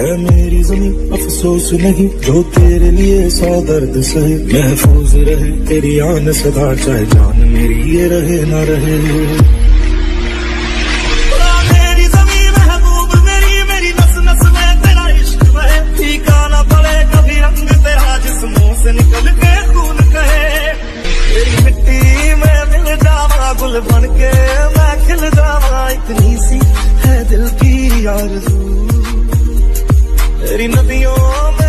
है मेरी ज़मीं अफसोस नहीं, जो तेरे लिए 100 दर्द सहे। महफूज रहे तेरी आन सदा, चाहे जान मेरी ये रहे ना रहे। मेरी ज़मीं महबूब मेरी नस नस में तेरा इश्क बहे। फीका ना पड़े कभी रंग तेरा, जिस मुंह से निकल के खून कहे। तेरी मिट्टी में मिल जावा, गुल बन के मैं खिल जावा। इतनी सी है दिल की आरज़ू, तेरी नदियों